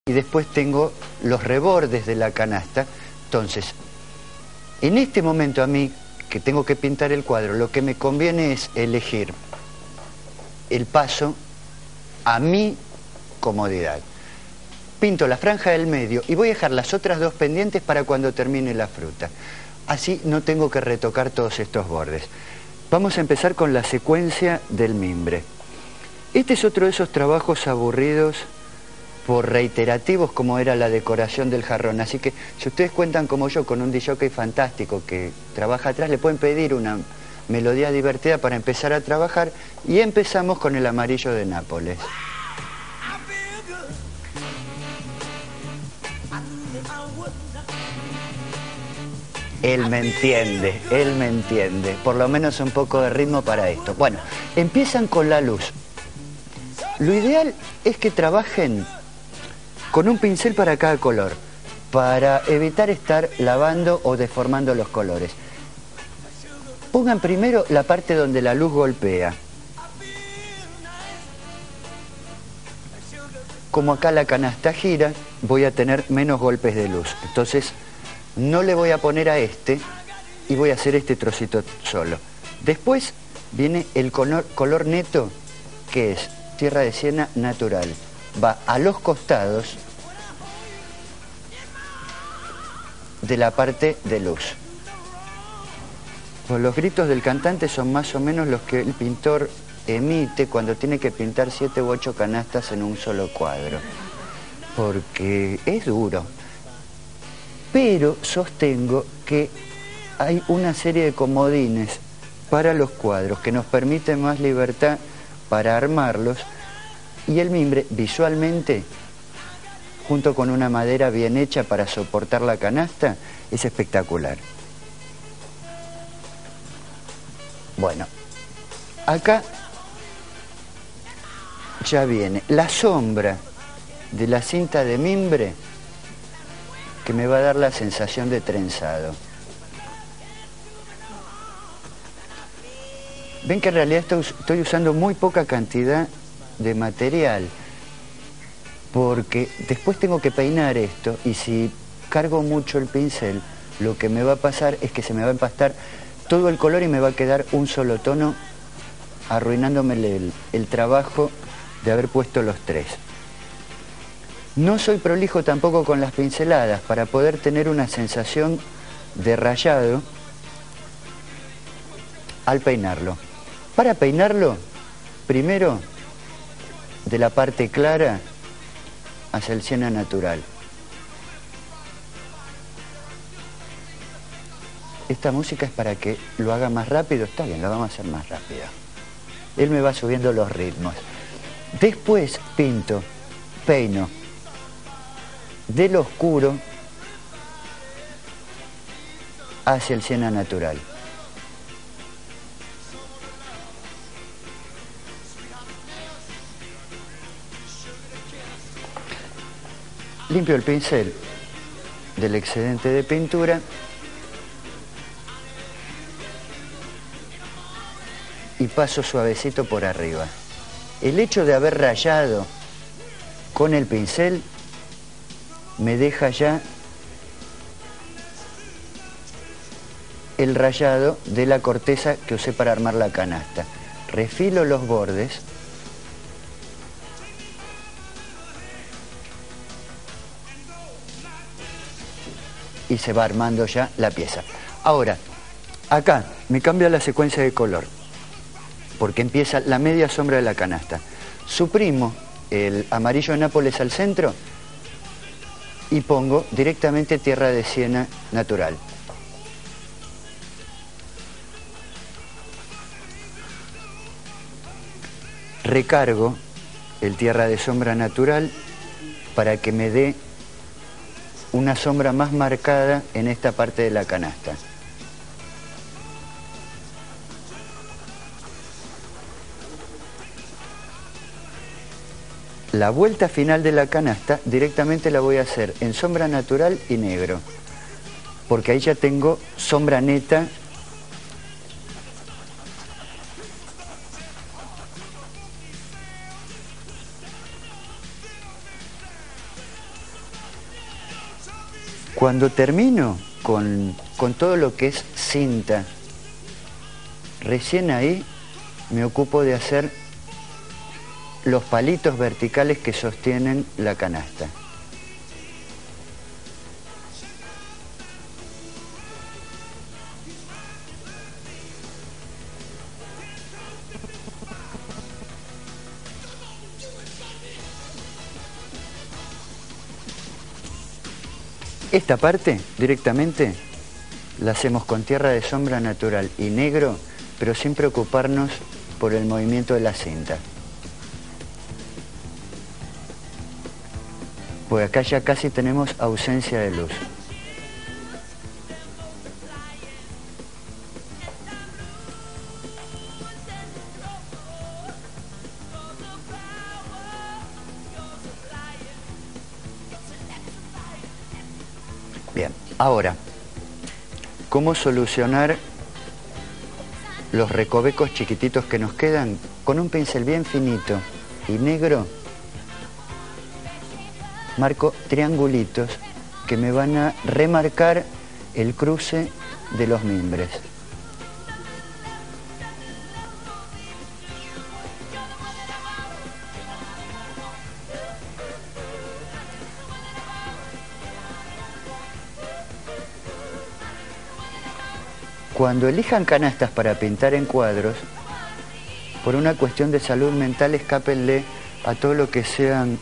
y después tengo los rebordes de la canasta. Entonces, en este momento a mí, que tengo que pintar el cuadro, lo que me conviene es elegir el paso a mi comodidad. Pinto la franja del medio y voy a dejar las otras dos pendientes para cuando termine la fruta. Así no tengo que retocar todos estos bordes. Vamos a empezar con la secuencia del mimbre. Este es otro de esos trabajos aburridos por reiterativos como era la decoración del jarrón. Así que si ustedes cuentan como yo con un disc jockey fantástico que trabaja atrás, le pueden pedir una melodía divertida para empezar a trabajar, y empezamos con el amarillo de Nápoles. Él me entiende, por lo menos un poco de ritmo para esto. Bueno, empiezan con la luz. Lo ideal es que trabajen con un pincel para cada color, para evitar estar lavando o deformando los colores. Pongan primero la parte donde la luz golpea. Como acá la canasta gira, voy a tener menos golpes de luz. Entonces, no le voy a poner a este y voy a hacer este trocito solo. Después viene el color neto, que es tierra de siena natural. Va a los costados de la parte de luz. Pues los gritos del cantante son más o menos los que el pintor emite cuando tiene que pintar 7 u 8 canastas en un solo cuadro, porque es duro. Pero sostengo que hay una serie de comodines para los cuadros que nos permiten más libertad para armarlos, y el mimbre visualmente, junto con una madera bien hecha para soportar la canasta, es espectacular. Bueno, acá ya viene la sombra de la cinta de mimbre que me va a dar la sensación de trenzado. Ven que en realidad estoy usando muy poca cantidad de material, porque después tengo que peinar esto, y si cargo mucho el pincel, lo que me va a pasar es que se me va a empastar todo el color y me va a quedar un solo tono, arruinándome el trabajo de haber puesto los tres. No soy prolijo tampoco con las pinceladas para poder tener una sensación de rayado al peinarlo. Para peinarlo, primero de la parte clara hacia el siena natural. Esta música es para que lo haga más rápido. Está bien, lo vamos a hacer más rápido. Él me va subiendo los ritmos. Después peino del oscuro hacia el siena natural. Limpio el pincel del excedente de pintura y paso suavecito por arriba. El hecho de haber rayado con el pincel me deja ya el rayado de la corteza que usé para armar la canasta. Refilo los bordes y se va armando ya la pieza. Ahora, acá me cambia la secuencia de color, porque empieza la media sombra de la canasta. Suprimo el amarillo de Nápoles al centro y pongo directamente tierra de siena natural. Recargo el tierra de sombra natural para que me dé una sombra más marcada en esta parte de la canasta. La vuelta final de la canasta directamente la voy a hacer en sombra natural y negro, porque ahí ya tengo sombra neta Cuando termino con todo lo que es cinta, recién ahí me ocupo de hacer los palitos verticales que sostienen la canasta. Esta parte directamente la hacemos con tierra de sombra natural y negro, pero sin preocuparnos por el movimiento de la cinta. Pues acá ya casi tenemos ausencia de luz. Bien, ahora, ¿cómo solucionar los recovecos chiquititos que nos quedan? Con un pincel bien finito y negro, marco triangulitos que me van a remarcar el cruce de los mimbres. Cuando elijan canastas para pintar en cuadros, por una cuestión de salud mental, escápenle a todo lo que sean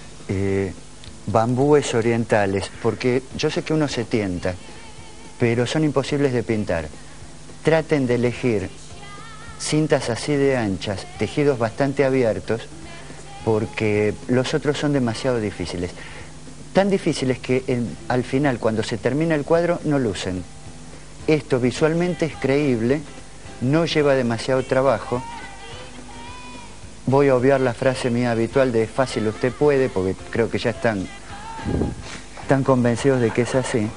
bambúes orientales, porque yo sé que uno se tienta, pero son imposibles de pintar. Traten de elegir cintas así de anchas, tejidos bastante abiertos, porque los otros son demasiado difíciles. Tan difíciles que al final, cuando se termina el cuadro, no lucen. Esto visualmente es creíble, no lleva demasiado trabajo. Voy a obviar la frase mía habitual de fácil usted puede, porque creo que ya están convencidos de que es así.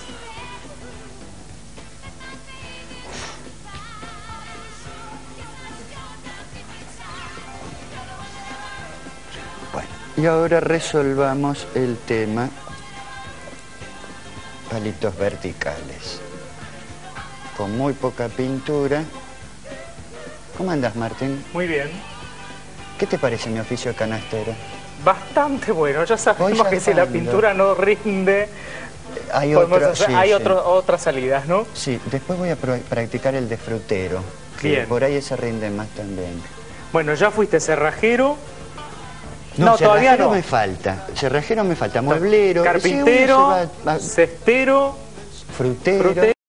Bueno, y ahora resolvamos el tema palitos verticales. Con muy poca pintura. ¿Cómo andas, Martín? Muy bien. ¿Qué te parece mi oficio de canastero? Bastante bueno. Ya sabemos que si la pintura no rinde, hay otras salidas, ¿no? Sí, después voy a practicar el de frutero. Bien. Por ahí ese rinde más también. Bueno, ya fuiste cerrajero. No, todavía no. me falta. Cerrajero me falta. Mueblero. Carpintero, Sí, cestero, frutero.